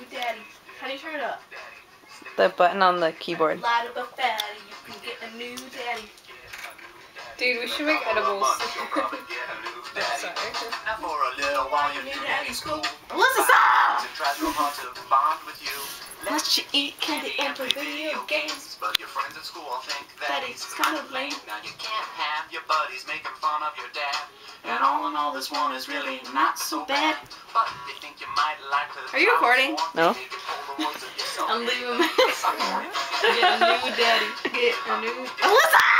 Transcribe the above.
daddy. How do you turn it up? The button on the keyboard. Light up a fatty, you can get a new daddy. Dude, we should make edibles. Sorry. Now for a little while your new daddy's cool. What's the song? Let you eat candy and play video games, but your friends at school all think that it's kind of lame. Now you can't have your buddies making fun of your dad. And all in all, this one is really not so bad. But they think you might like to. Are you recording? No. I'm leaving my. Get a new daddy. Get a new. Alyssa!